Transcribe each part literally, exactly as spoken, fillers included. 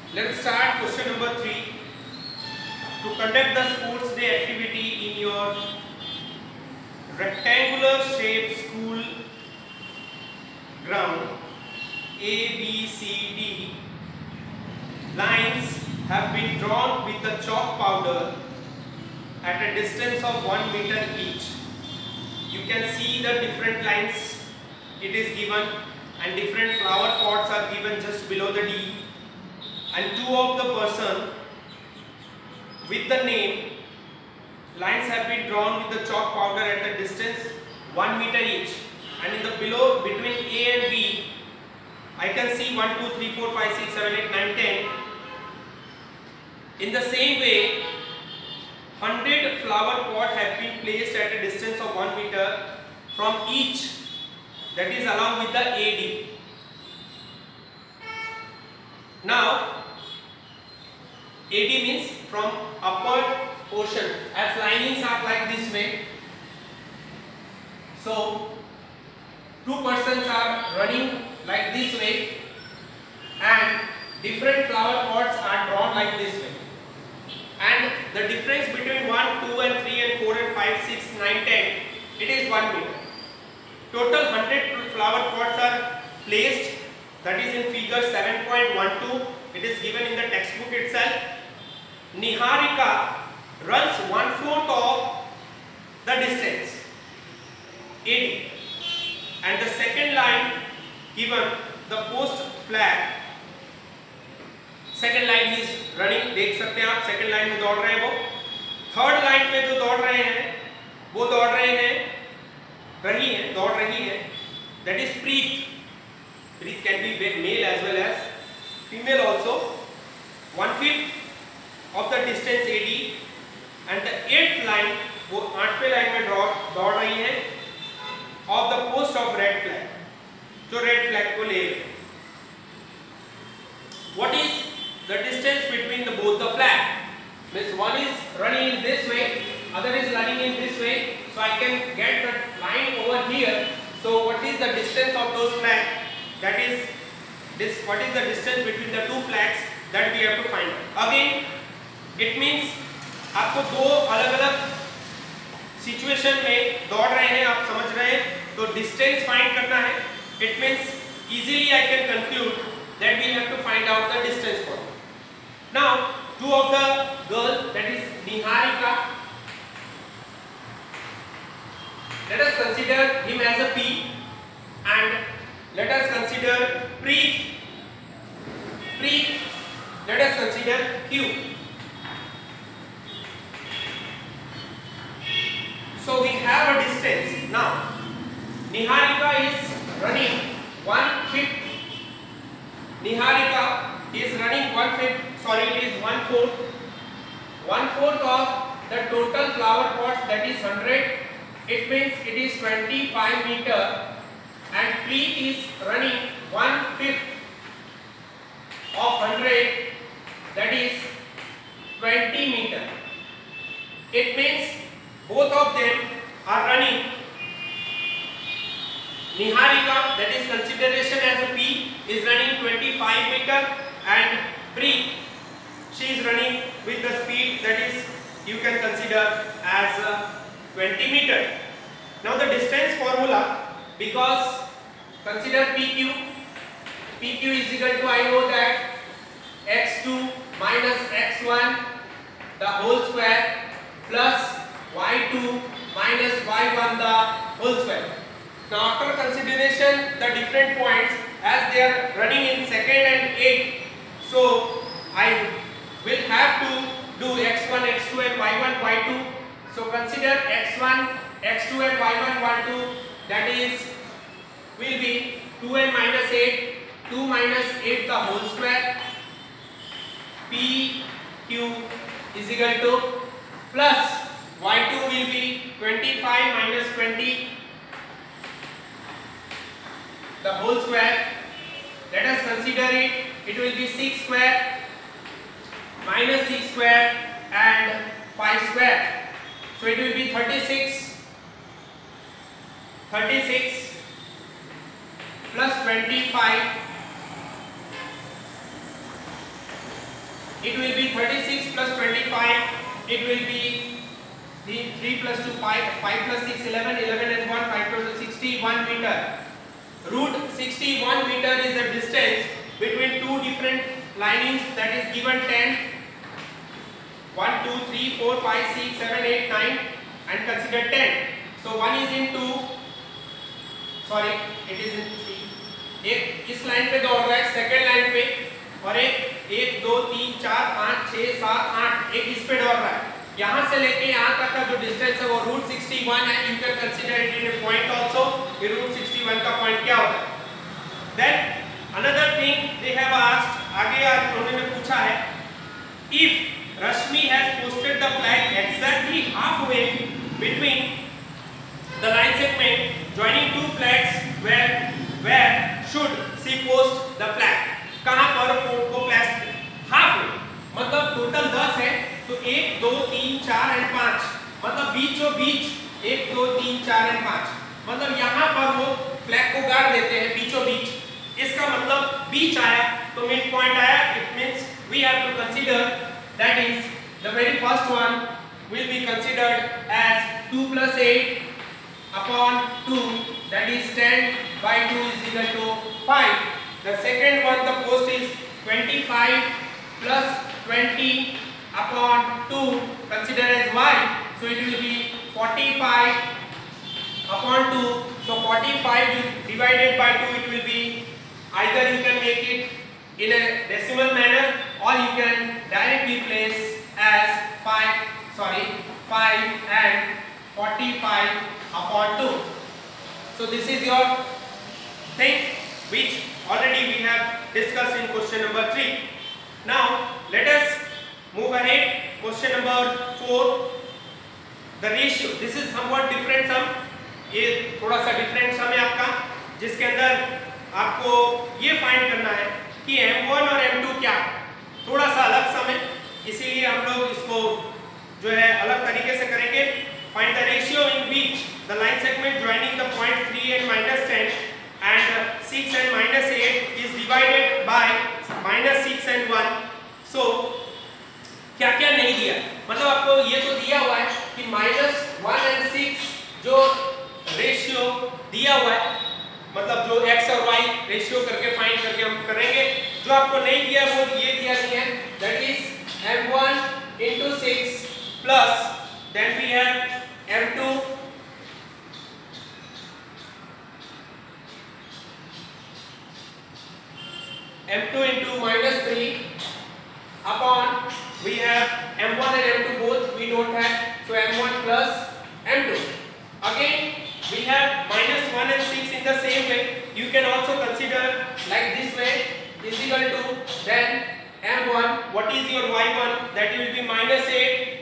Let's start question number three. To conduct the sports day activity in your rectangular shaped school ground, A, B, C, D, lines have been drawn with the chalk powder at a distance of one meter each. You can see the different lines it is given, and different flower pots are given just below the D, and two of the person with the name lines have been drawn with the chalk powder at a distance one meter each, and in the below between A and B I can see one, two, three, four, five, six, seven, eight, nine, ten. In the same way, one hundred flower pots have been placed at a distance of one meter from each, that is along with the A D. Now A D means from upward portion, as linings are like this way. So two persons are running like this way, and different flower pots are drawn like this way, and the difference between one, two and three and four and five, six, nine, ten, it is one meter. Total one hundred flower pots are placed, that is in figure seven point one two. It is given in the textbook itself. Niharika runs one fourth of the distance A D, and the second line given the post flag. Second line is running, देख सकते हैं आप, second line में दौड़ रहे हैं वो. Third line में जो दौड़ रहे हैं वो दौड़ रहे हैं रही है दौड़ रही है that is Preet. Preet can be male as well as female also. One fifth of the distance A D, and the eighth line वो आठवें लाइन में दौड़ रही है of the post of red flag, जो रेड फ्लैग को ले. What is the distance between the both the flag? Means one is running in this way, other is running in this way, so I can get the line over here. So what is the distance of those flags? That is this. What is the distance between the two flags that we have to find out. Again, it means आपको दो अलग-अलग situation में दौड़ रहे हैं, आप समझ रहे हैं, तो डिस्टेंस फाइंड करना है. It means easily I can conclude that we have to find out the distance for it. Now, two of the girls, that is Niharika, let us consider him as a P, and let us consider Preet. Preet, let us consider Q. So we have a distance. Now, Niharika is running one fifth. Niharika is running one fifth, sorry, it is one fourth, one fourth of the total flower pots, that is one hundred. It means it is twenty-five meter, and Preet is running one fifth of one hundred, that is twenty meter. It means both of them are running. Niharika, that is consideration as a P, is running twenty-five meter, and Preet, she is running with the speed that is you can consider as uh, twenty meter. Now the distance formula, because consider P Q. P Q is equal to, I know that x two minus x one the whole square plus y two minus y one the whole square. Now after consideration the different points, as they are running in second and eight, so I will have to do x one, x two and y one, y two. So consider x one, x two and y one, y two, that is will be two n minus eight, two minus eight the whole square. P Q is equal to plus y two will be twenty-five minus twenty the whole square. Let us consider it. It will be six square minus six square and five square. So it will be thirty-six. thirty-six plus twenty-five it will be thirty-six plus twenty-five, it will be the three plus two five, five plus six eleven, eleven and one, five plus two sixty-one meter. Root sixty-one meter is the distance between two different linings, that is given ten, one, two, three, four, five, six, seven, eight, nine and consider ten. So one is in two, sorry it is in three. एक इस line पे दौड़ रहा है second line पे, और एक एक दो तीन चार पाँच छः सात आठ एक इस पे दौड़ रहा है. यहाँ से लेके यहाँ तक का जो डिस्टेंस है वो रूट सिक्सटी वन है. You can consider it in a point also. ये रूट सिक्सटी वन का पॉइंट क्या होता है. Then another thing they have asked, आगे आज उन्होंने पूछा है, if Rashmi has posted the flag exactly halfway between the line segment joining two flags, where where should she post the flag. कहां पर फ्लैग को प्लेस, हाफ मतलब टोटल दस है तो एक दो तीन चार एंड पाँच, मतलब बीचों बीच एक दो तीन चार एंड पाँच, मतलब यहाँ पर वो फ्लैग को गाड़ देते हैं बीचों बीच. इसका मतलब बीच आया तो मिड पॉइंट आया. It means we have to consider that is the very first one will be considered as two plus eight upon two, that is ten by two is equal to five. The second one, the post is twenty-five plus twenty upon two, consider as y, so it will be forty-five upon two. So forty-five divided by two, it will be, either you can make it in a decimal manner or you can directly place as five, sorry five and forty-five upon two. So this is your thing which already we have discussed in question number three. Now let us move ahead. Question number four, the ratio. This is somewhat different sum. ये थोड़ा सा different sum है आपका, जिसके अंदर आपको ये find करना है कि एम वन और एम टू क्या, थोड़ा सा अलग सम है, इसीलिए हम लोग इसको जो है अलग तरीके से करेंगे. Find the ratio in which the line segment joining the point three and minus ten and six and minus eight is divided by minus six and one. So क्या क्या नहीं दिया, मतलब आपको ये तो दिया हुआ है कि माइनस वन एंड सिक्स जो रेशियो दिया हुआ है, मतलब जो x और y रेशियो करके फाइंड करके हम करेंगे. जो आपको नहीं दिया वो ये दिया नहीं है, that is M one into six plus then we have m two m two into minus three upon we have m one and m two both we don't have, so m one plus m two. Again we have minus one and six in the same way. You can also consider like this way, is equal to then m one, what is your y one, that will be minus eight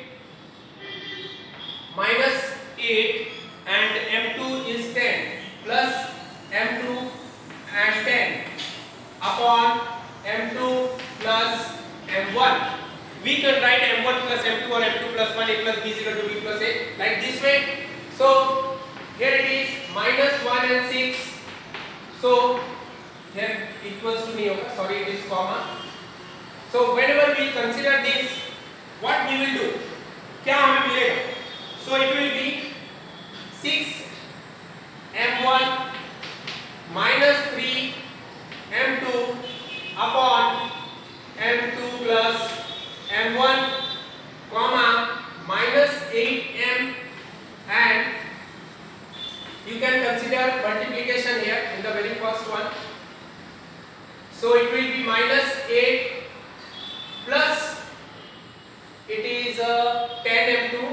minus eight and m two is ten plus m two and ten upon m two plus m one. We can write m one plus m two or m two plus one, a plus b is equal to b plus a, like this way. So here it is minus one and six, so here equals to नहीं होगा, sorry it is comma. So whenever we consider this, what we will do, क्या हमें मिलेगा? So it will be six m one minus three m two upon m two plus m one comma minus eight m, and you can consider multiplication here in the very first one. So it will be minus eight plus it is uh, ten m two,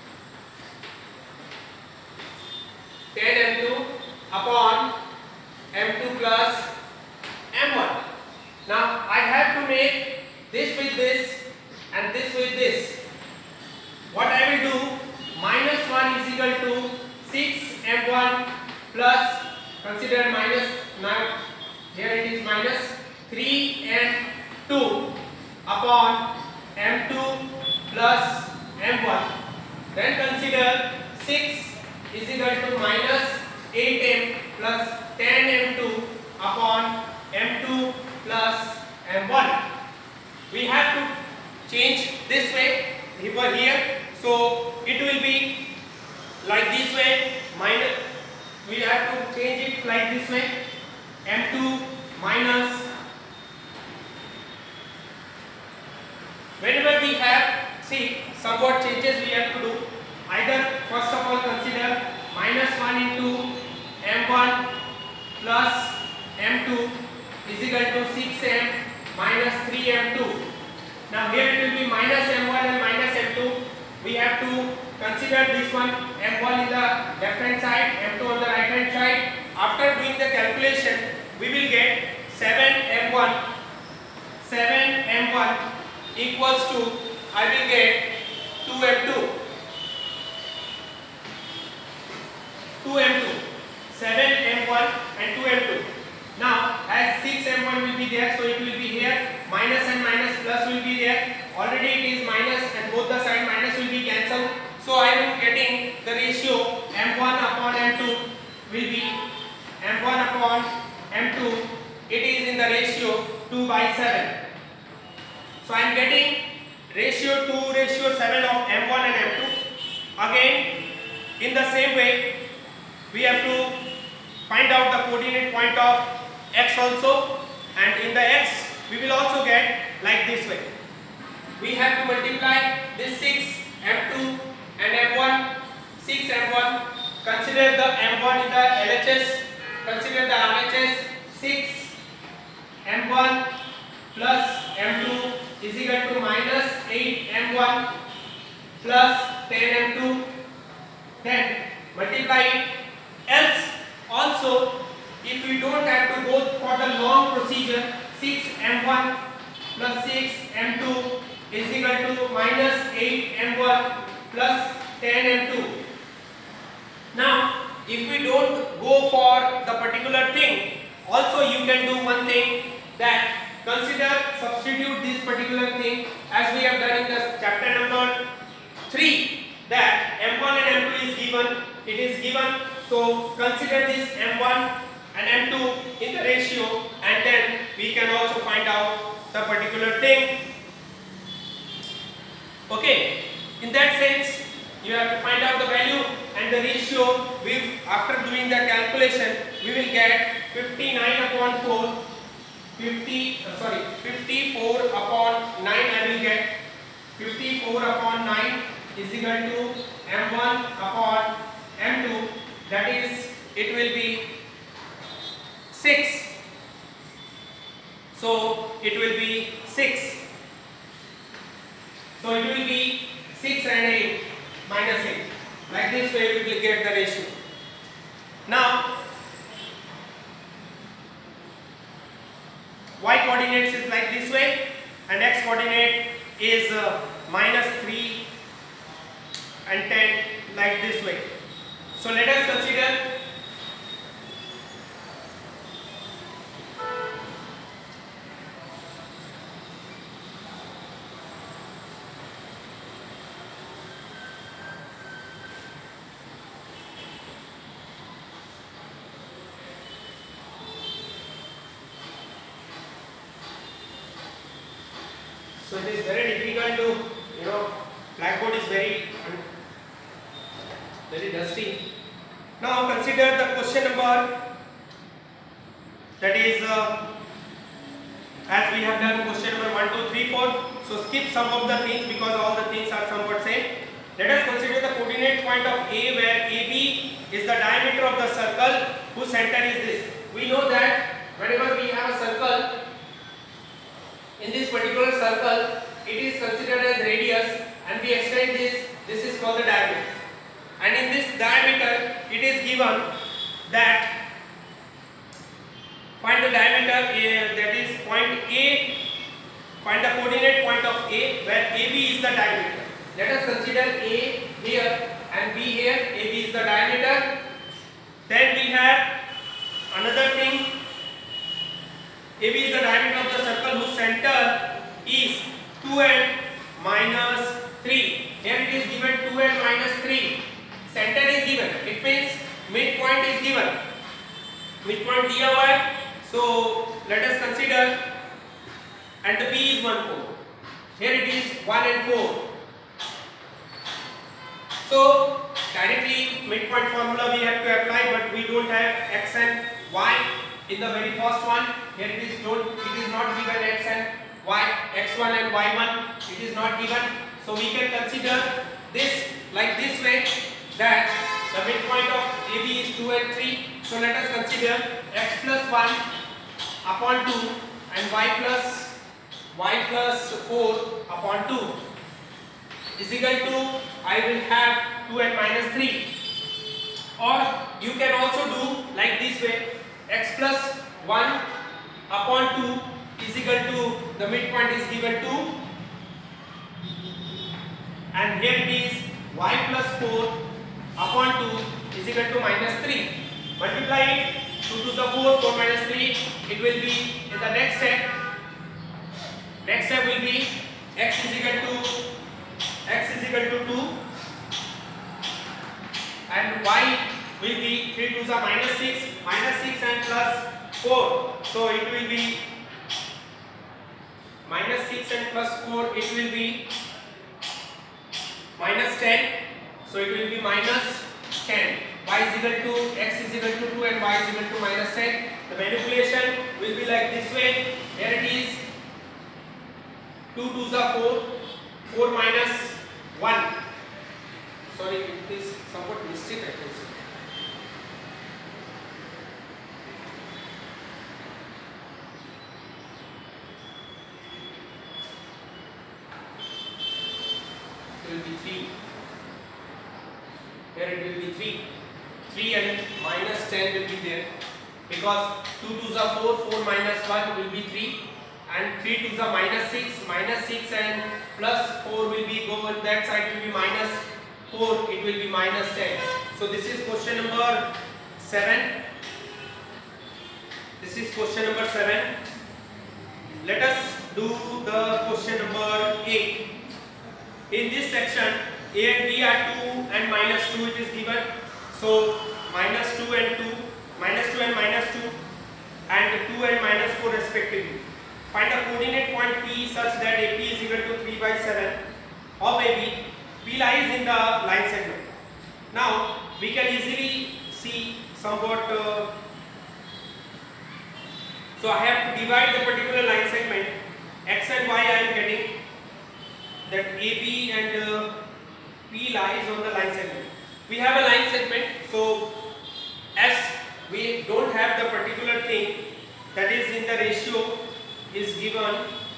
ten m two upon m two plus m one. Now I have to make this with this and this with this. What I will do, minus one is equal to six m one plus, consider minus, now here it is minus three m two upon m two plus m one. Then consider six is equal to minus eight m plus ten m two upon m two plus m one. We have to this way, m two minus, whenever we have, see, somewhat changes we have to do. Either first of all consider minus one into m one plus m two is equal to six m minus three m two. Now here it will be minus m one and minus m two. We have to consider this one, m one in the left hand side, m two on the right hand side. After doing the calculation, we will get seven m one. seven m one equals to, I will get two m two. two m two. seven m one and two m two. Now as six m one will be there, so it will be here, minus and minus plus will be there. Already it is minus and both the side minus will be cancelled. So I am getting the ratio m one upon m two will be m one upon m two. It is in the ratio two by seven. So I am getting ratio two ratio seven of m one and m two. Again, in the same way, we have to find out the coordinate point of x also, and in the x we will also get like this way. We have to multiply this six m two and m one, six m one, consider the m one in the L H S, consider the R H S, six m one plus m two is equal to minus eight m one plus ten m two, then multiply it. Else also, if we don't have to go for the long procedure, six m one plus six m two is equal to minus eight m one plus ten m two. Now, if we don't go for the particular thing, also you can do one thing, that consider, substitute this particular thing as we have done in the chapter number three, that m one and m two is given, it is given. So consider this m one and m two in the ratio, and then we can also find out the particular thing. Okay, in that sense you have to find out the value and the ratio. We, after doing the calculation, we will get fifty-nine upon four, fifty uh, sorry fifty-four upon nine. I will get fifty-four upon nine is equal to m one upon m two. That is, it will be six. So it will be six. So it will be six and eight minus eight. Like this way we will get the ratio. Now y coordinates is like this way, and x coordinate is uh, minus three and ten, like this way. So let us consider so it is very difficult to, you know, blackboard is very very dusty. Now consider the question number, that is uh, as we have done question number one, two, three, four. So skip some of the things because all the things are somewhat same. Let us consider the coordinate point of A, where A B is the diameter of the circle whose center is this. We know that whenever we have a circle, in this particular circle it is considered as radius, and we extend this, this is called the diameter. And in this diameter it is given that find the diameter, uh, that is point A, find the coordinate point of A where A B is the diameter. Let us consider A here and B here. A B is the diameter. Then we have another thing, A B is the diameter of the circle whose center is two n minus three. Here it is given two n minus three. Center is given. It means midpoint is given. Midpoint D O I. So let us consider, and the B is one four. Here it is one and four. So directly midpoint formula we have to apply, but we don't have x and y in the very first one. Here it is don't it is not given x and y, x one and y one, it is not given. So we can consider this like this way, that the midpoint of A B is two and three. So let us consider x plus one upon two and y plus y plus four upon two is equal to, I will have two and minus three. Or you can also do like this way, x plus one upon two is equal to, the midpoint is given two, and here it is y plus four upon two is equal to minus three. Multiply it, two to the four, four minus three, it will be in the next step. Next step will be x is equal to x is equal to two and y will be three to the minus six, minus six and plus four. So it will be minus six and plus four, it will be minus ten. So it will be minus ten. Y is equal to x is equal to two and y is equal to minus ten. The manipulation will be like this way. Here it is two to the four, four minus one. Sorry, it is somewhat mistake I can say. It will be three. Here it will be three. three and minus ten will be there, because two to the four, four minus one will be three, and three to the minus six, minus six and plus four will be go on that side will be minus four, it will be minus ten. So this is question number seven. This is question number seven. Let us do the question number eight. In this section, A and B are two and minus two it is given. So minus two and two, minus two and minus two, and two and minus four respectively. Find a coordinate point P such that A P is equal to three by seven of A B. P lies in the line segment. Now we can easily see somewhat. Uh, so I have to divide the particular line segment. X and Y I am getting that A B and uh, P lies on the line segment. We have a line segment, so as we don't have the particular thing that is in the ratio is given.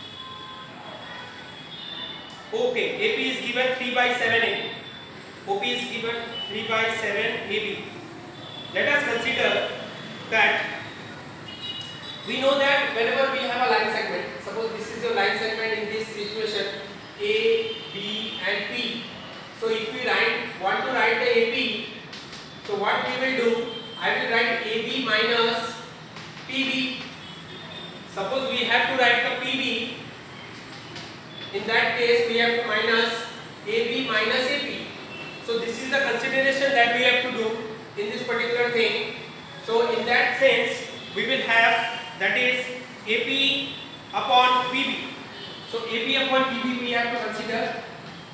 Okay, A P is given three by seven A B. O P is given three by seven A B. Let us consider that we know that whenever we have a line segment, suppose this is your line segment in this situation A, B and P. So if we write, want to write the A P, so what we will do, I will write A B minus P B. Suppose we have to write the P B, in that case we have to minus A B minus A P. So this is the consideration that we have to do in this particular thing. So in that sense we will have, that is A P upon P B. So A P upon P B we have to consider.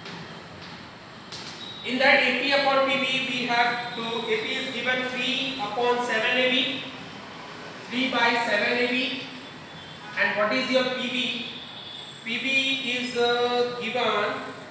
In that A P upon P B we have to, A P is given three upon seven A B, three by seven A B, and what is your P B? P B is uh, given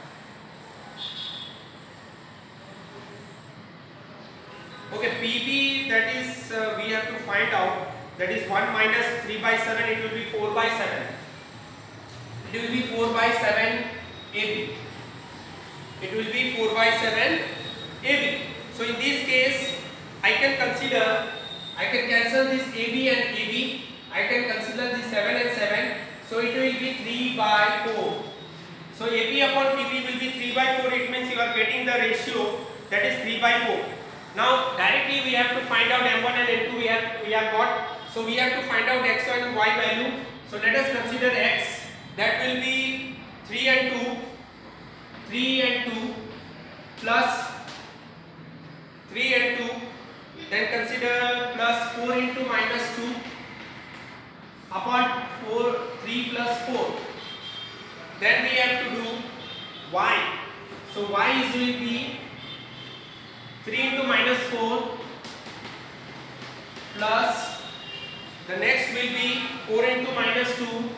okay, P B, that is uh, we have to find out, that is one minus three by seven, it will be four by seven. It will be four by seven A B. It will be four by seven A B. So in this case, I can consider, I can cancel this A B and A B. I can consider this seven and seven. So it will be three by four. So A B upon P B will be three by four. It means you are getting the ratio, that is three by four. Now directly we have to find out M one and M two we have we have got. So we have to find out X one and Y value. So let us consider X, that will be three and two. three and two plus three and two, then consider plus four into minus two upon four, three plus four. Then we have to do Y. So Y is will be three into minus four plus four into minus two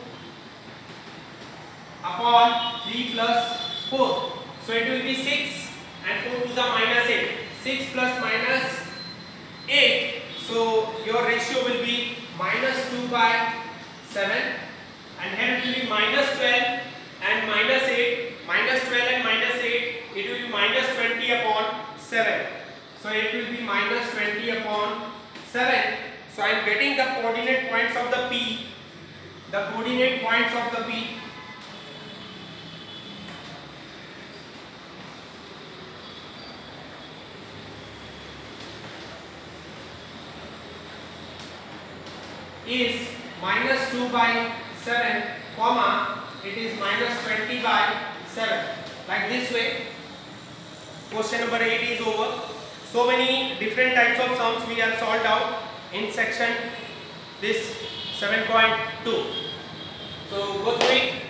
upon three plus four. So it will be six and four to the minus eight. six plus minus eight. So your ratio will be minus two by seven, and here it will be minus twelve and minus eight. Minus twelve and minus eight, it will be minus twenty upon seven. So it will be minus twenty upon seven. So I am getting the coordinate points of the P. The coordinate points of the P. Is minus two by seven, comma, it is minus twenty by seven. Like this way. Question number eight is over. So many different types of sums we have solved out in section this seven point two. So go through it.